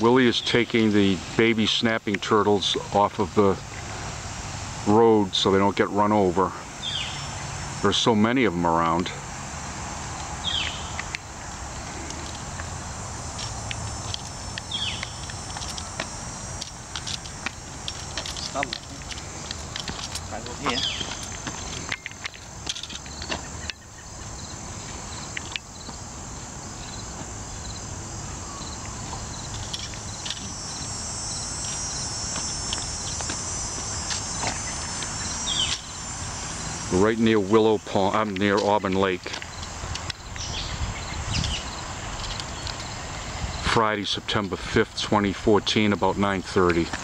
Willie is taking the baby snapping turtles off of the road so they don't get run over. There's so many of them around. Right over here. Right near Willow Pond, I'm near Auburn Lake. Friday, September 5th, 2014, about 9:30.